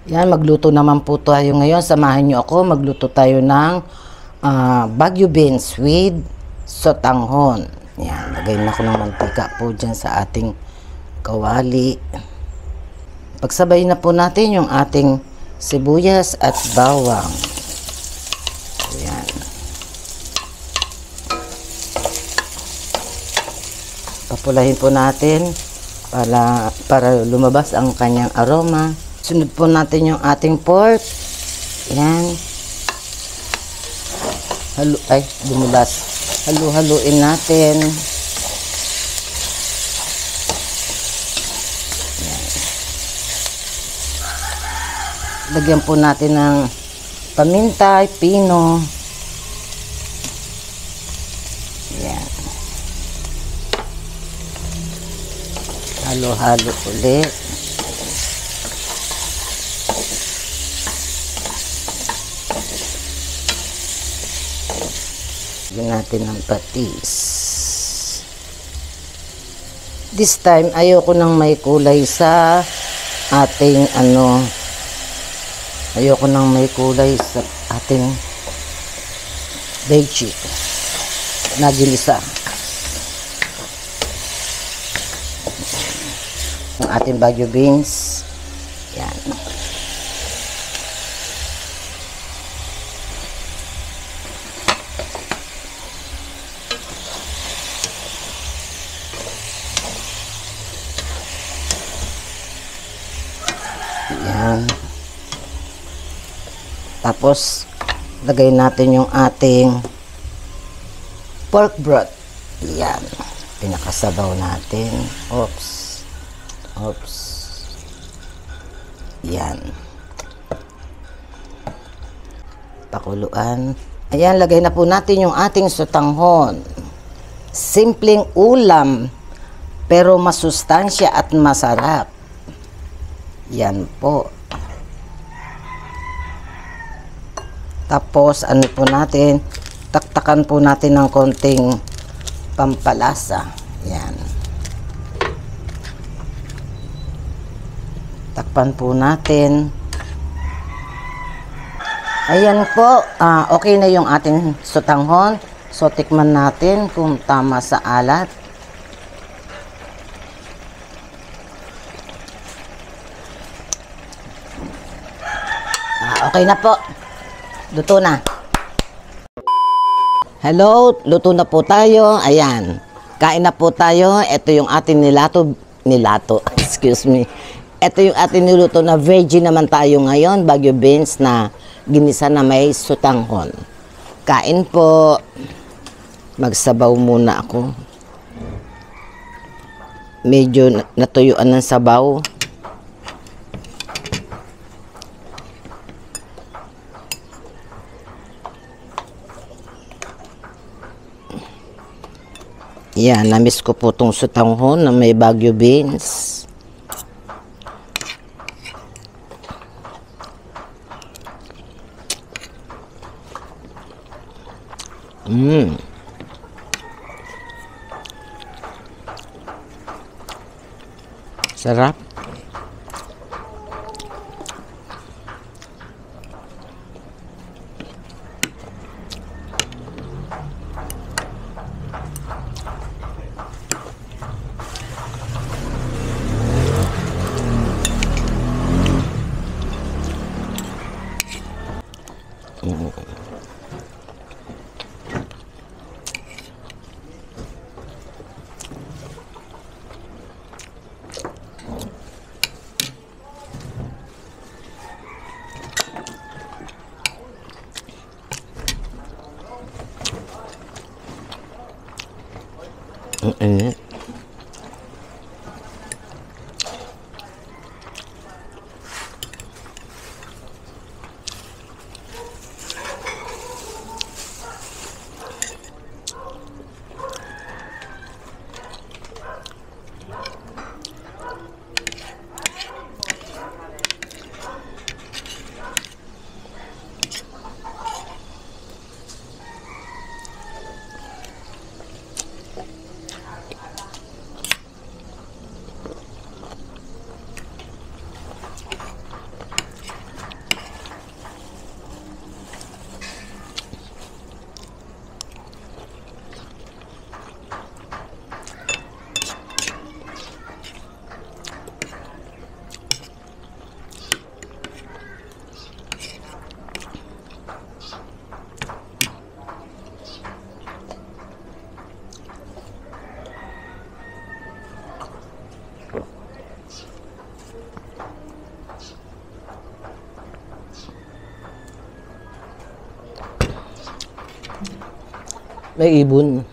Yan, magluto naman po tayo ngayon. Samahan nyo ako. Magluto tayo ng Baguio beans with sotanghon. Yan, lagay na ko ng mantika po dyan sa ating kawali. Pagsabay na po natin yung ating sibuyas at bawang. Yan. Papulahin po natin para lumabas ang kanyang aroma. Sunod po natin yung ating pork. Yan. Dumulas. Halu-haluin natin. Yan. Lagyan po natin ng paminta, pino. Yan. Halo-halo ulit. Lagyan natin ng patis. This time, ayoko nang may kulay sa ating ayoko nang may kulay sa ating veggie na ginisa. Ang ating Baguio beans. Yan. Yan. Tapos, lagay natin yung ating pork broth. Yan. Pinakasabaw natin. Oops. Oops. Yan. Pakuluan. Ayan, lagay na po natin yung ating sotanghon. Simpleng ulam, pero masustansya at masarap. Yan po. Tapos, ano po natin, taktakan po natin ng konting pampalasa. Yan. Takpan po natin. Ayan po, okay na yung ating sotanghon. So, tikman natin kung tama sa alat. Okay na po. Luto na. Hello, luto na po tayo. Ayan. Kain na po tayo. Ito yung ating nilato. Excuse me. Ito yung ating niluto na veggie naman tayo ngayon. Baguio beans na ginisa na may sotanghon. Kain po. Magsabaw muna ako. Medyo natuyuan ng sabaw. Yan, namiss ko po itong sotanghon na may Baguio beans. Sarap. Ang init. May ibon.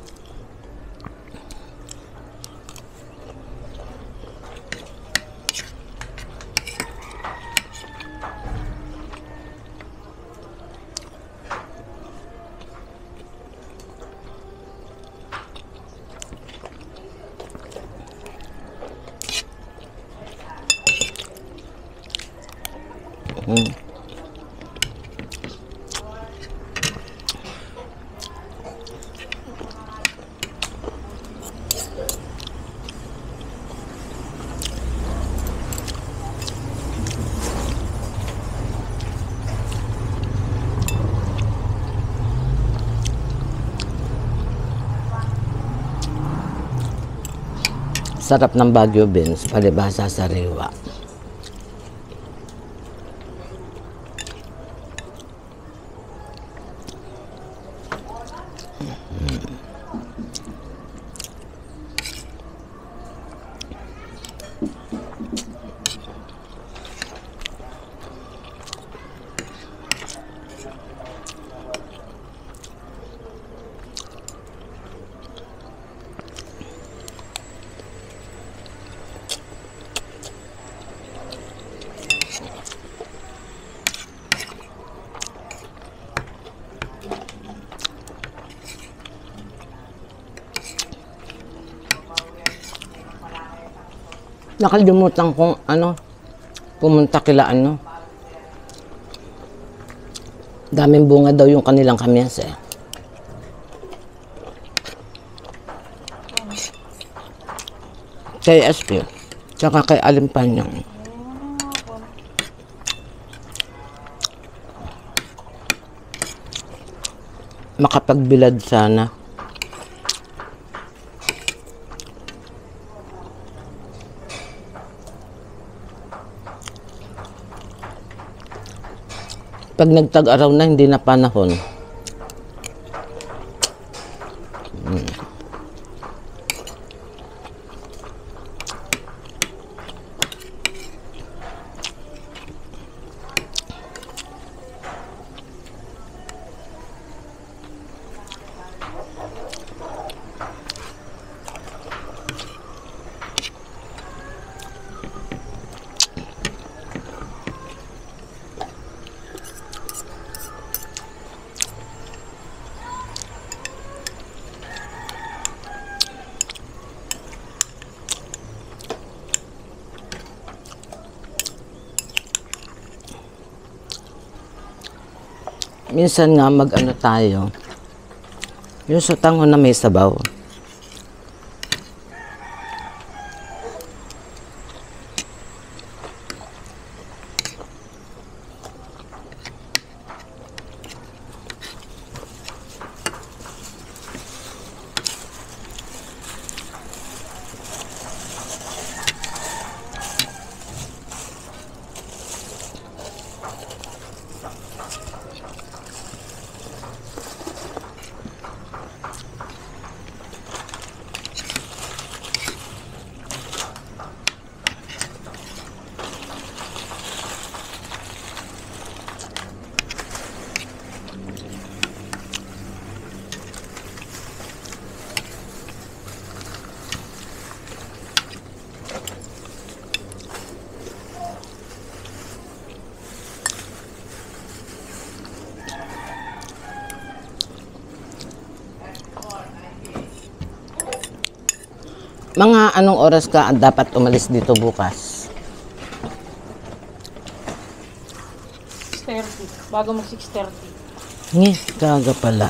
Sarap ng Baguio beans, palibhasa sariwa. Nakalimutan kong pumunta kila daming bunga daw yung kanilang kamyas eh. Kay SP, tsaka kay Alimpanyang. Makapagbilad sana. Pag nagtag-araw na, hindi na panahon. Minsan nga tayo. Yung sotanghon na may sabaw. Mga anong oras ka dapat umalis dito bukas? 6:30. Bago mag 6:30. Kaga pala.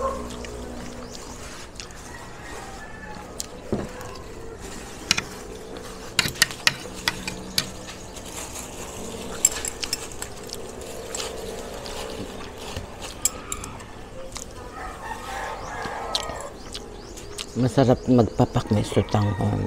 Masarap magpapak may sotanghon.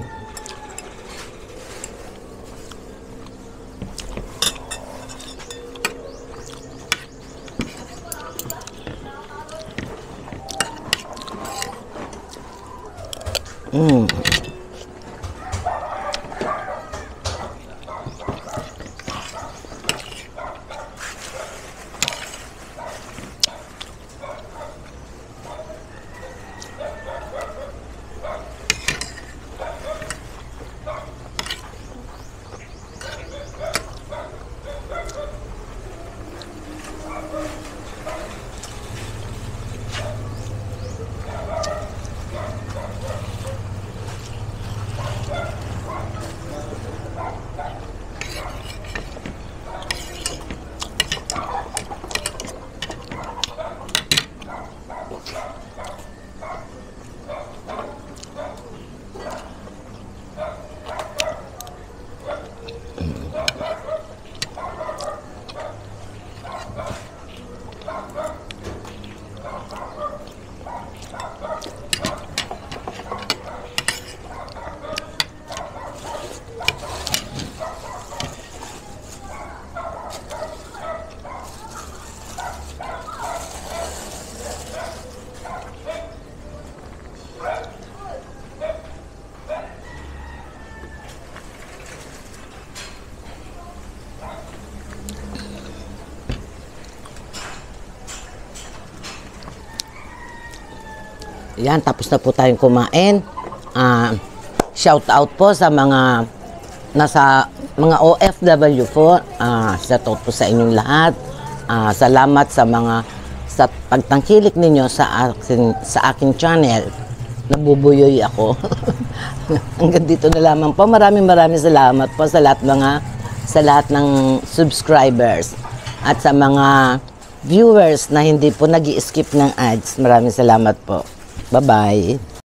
Yan, tapos na po tayong kumain. Shout out po sa mga nasa mga OFW po. Shout out po sa inyong lahat. Salamat sa pagtangkilik ninyo sa aking channel. Nabubuyoy ako. Hanggang dito na lamang po. Maraming salamat po sa lahat ng subscribers at sa mga viewers na hindi po nag-i-skip ng ads. Maraming salamat po. Bye-bye.